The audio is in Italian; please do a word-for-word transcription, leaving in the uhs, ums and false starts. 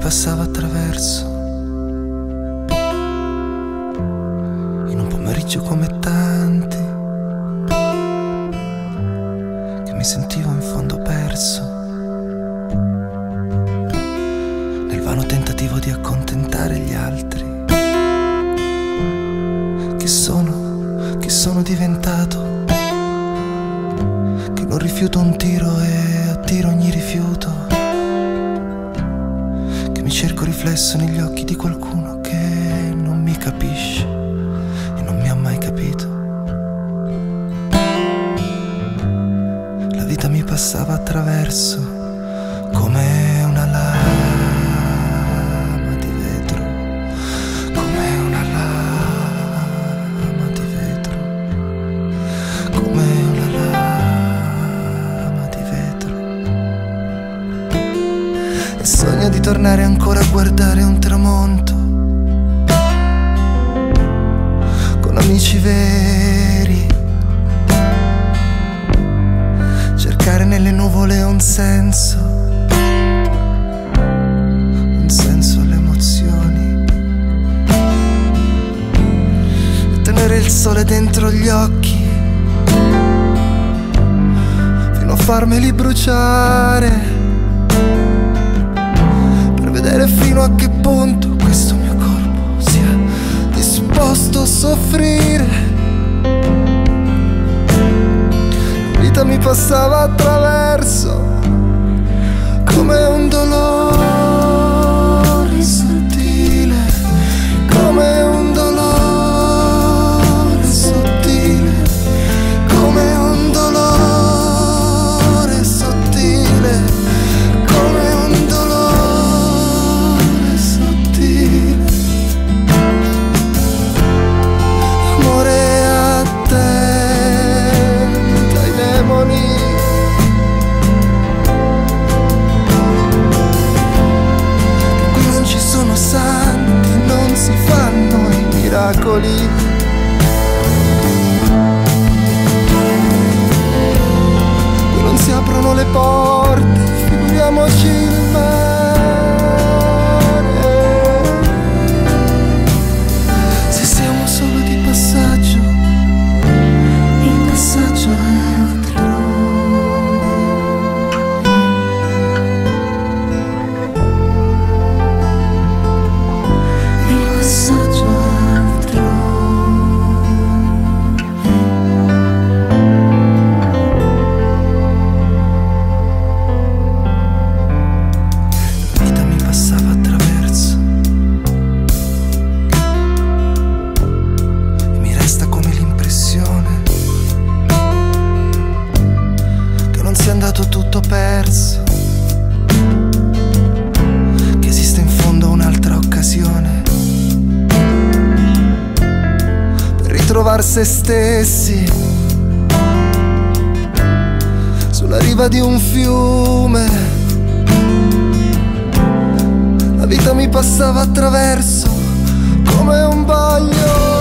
passava attraverso in un pomeriggio come tanti, che mi sentivo in fondo perso nel vano tentativo di accontentare gli altri. Chi sono, chi sono diventato, che non rifiuto un tiro e attiro ogni rifiuto, che mi cerco riflesso negli occhi di qualcuno che non mi capisce e non mi ha mai capito. La vita mi passava attraverso come una lama di vetro, come una lama di vetro, come una lama di vetro. E sogno di tornare ancora a guardare un tramonto con amici veri, cercare nelle nuvole un senso, un senso alle emozioni, e tenere il sole dentro gli occhi fino a farmeli bruciare, per vedere fino a che punto questo mio corpo sia disposto a soffrire. La vita mi passava attraverso come un dolore sottile, come un dolore sottile, come un dolore sottile, come un dolore sottile. Amore, attenta ai demoni, qui non ci sono santi, non si fanno i miracoli. Qui non si aprono le porte, figuriamoci il mare. Se siamo solo di passaggio, il passaggio è altrove. Il passaggio è altrove. La vita mi passava attraverso e mi resta come l'impressione che non sia andato tutto perso, che esiste in fondo un'altra occasione per ritrovare se stessi sulla riva di un fiume. La vita mi passava attraverso come un bagno